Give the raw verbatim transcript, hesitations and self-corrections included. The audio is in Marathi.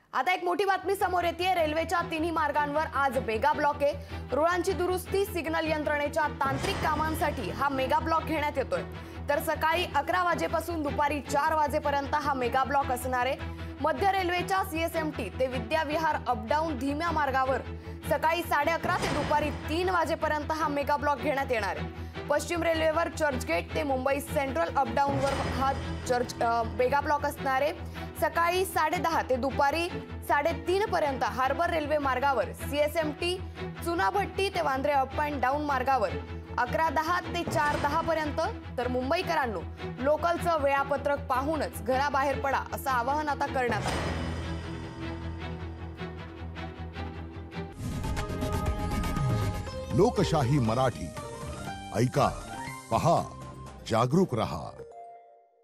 आता एक मोठी बातमी समोर येते। रेल्वेच्या तिन्ही मार्गांवर आज मेगा ब्लॉक आहे। रुळांची दुरुस्ती, सिग्नल यंत्रणेच्या तांत्रिक कामांसाठी हा मेगा ब्लॉक घेण्यात येतोय। तर सकाळी अकरा वाजेपासून दुपारी चार वाजेपर्यंत हा मेगा ब्लॉक असणार आहे। मध्य रेल्वेच्या सीएसएमटी ते विद्याविहार अपडाऊन धीम्या मार्गावर सकाळी साडे अकरा ते दुपारी तीन वाजेपर्यंत हा मेगा ब्लॉक घेण्यात येणार आहे। पश्चिम रेल्वेवर चर्चगेट ते मुंबई सेंट्रल अपडाऊनवर हा चर्च मेगा ब्लॉक असणार आहे। सकाळी साडे दहा ते दुपारी साडेतीन पर्यंत हार्बर रेल्वे मार्गावर सीएसएमटी चुनाभट्टी ते वांद्रे अप अँड डाऊन मार्गावर अकरा दहा ते चार दहा पर्यंत। तर मुंबईकरांनो, लोकलचं वेळापत्रक पाहूनच घराबाहेर पडा असं आवाहन आता करण्यात आलं। लोकशाही मराठी ऐका, पहा, जागरूक रहा।